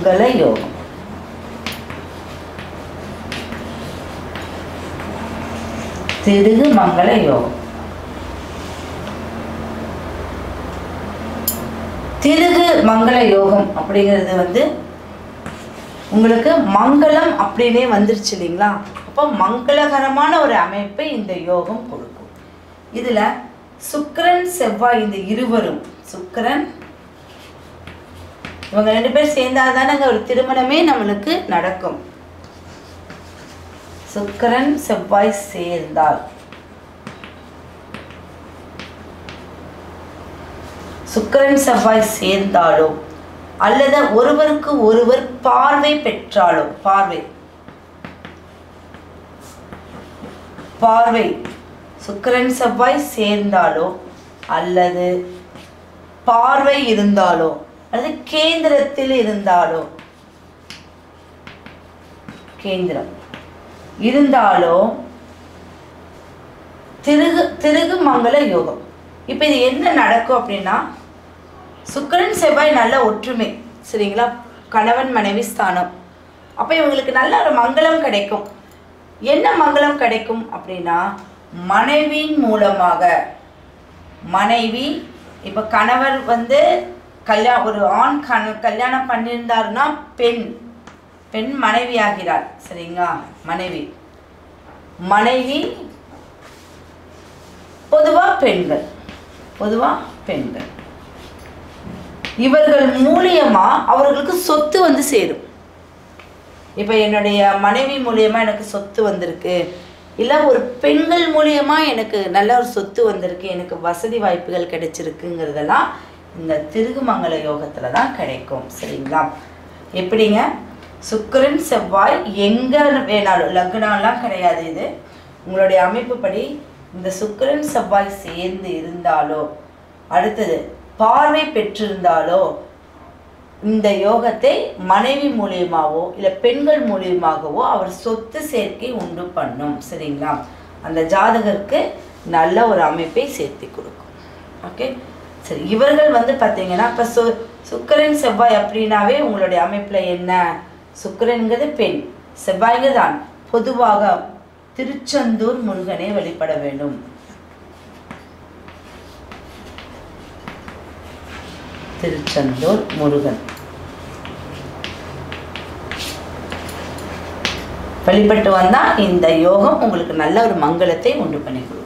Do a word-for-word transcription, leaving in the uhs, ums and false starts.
மங்கள யோகம். திருகு மங்கள யோகம். திருகு மங்கள யோகம் அப்படிங்கிறது வந்து உங்களுக்கு மங்களம் அப்படின்னே வந்துருச்சு இல்லைங்களா? அப்போ மங்களகரமான ஒரு அமைப்பை இந்த யோகம் கொடுக்கும். இதுல சுக்கிரன் செவ்வாய் இந்த இருவரும், சுக்கிரன் இவங்க ரெண்டு பேர் சேர்ந்தாதானங்க ஒரு திருமணமே நம்மளுக்கு நடக்கும். சுக்கிரன் செவ்வாய் சேர்ந்தால், சுக்கிரன் செவ்வாய் சேர்ந்தாலோ அல்லது ஒருவருக்கு ஒருவர் பார்வை பெற்றாலோ, பார்வை பார்வை சுக்கிரன் செவ்வாய் சேர்ந்தாலோ அல்லது பார்வை இருந்தாலோ அல்லது கேந்திரத்தில் இருந்தாலோ, கேந்திரம் இருந்தாலோ திருகு திருகு மங்கள யோகம். இப்போ இது என்ன நடக்கும் அப்படின்னா, சுக்கிரன் செவ்வாய் நல்ல ஒற்றுமை சரிங்களா, கணவன் மனைவி ஸ்தானம். அப்போ இவங்களுக்கு நல்ல ஒரு மங்களம் கிடைக்கும். என்ன மங்களம் கிடைக்கும் அப்படின்னா, மனைவியின் மூலமாக, மனைவி இப்போ கணவர் வந்து கல்யாணம் ஒரு ஆண் கண கல்யாணம் பண்ணியிருந்தாருன்னா பெண் பெண் மனைவி ஆகிறாள் சரிங்களா. மனைவி மனைவி பொதுவா பெண்கள், பொதுவா பெண்கள் இவர்கள் மூலியமா அவர்களுக்கு சொத்து வந்து சேரும். இப்போ என்னுடைய மனைவி மூலியமா எனக்கு சொத்து வந்திருக்கு, இல்லை ஒரு பெண்கள் மூலியமா எனக்கு நல்ல ஒரு சொத்து வந்திருக்கு, எனக்கு வசதி வாய்ப்புகள் கிடைச்சிருக்குங்கிறதெல்லாம் இந்த திருகுமங்கல யோகத்துல தான் கிடைக்கும் சரிங்களா. எப்படிங்க, சுக்கிரன் செவ்வாய் எங்க வேணாலும், லக்னம்லாம் கிடையாது, இது உங்களுடைய அமைப்பு படி இந்த சுக்கிரன் செவ்வாய் சேர்ந்து இருந்தாலோ அடுத்தது பார்வை பெற்றிருந்தாலோ இந்த யோகத்தை மனைவி மூலியமாவோ இல்லை பெண்கள் மூலியமாகவோ அவர் சொத்து சேர்க்கை உண்டு பண்ணும் சரிங்களா. அந்த ஜாதகருக்கு நல்ல ஒரு அமைப்பை சேர்த்து கொடுக்கும். ஓகே சரி, இவர்கள் வந்து பார்த்தீங்கன்னா இப்போ சு சுக்கிரன் செவ்வாய் அப்படின்னாவே உங்களுடைய அமைப்பில் என்ன, சுக்கிரன்கிறது பெண், செவ்வாய்ங்கிறது ஆண். பொதுவாக திருச்செந்தூர் முருகனை வழிபட வேண்டும். திருச்செந்தூர் முருகன் வழிபட்டு வந்தா இந்த யோகம் உங்களுக்கு நல்ல ஒரு மங்களத்தை உண்டு பண்ணி கொடுக்கும்.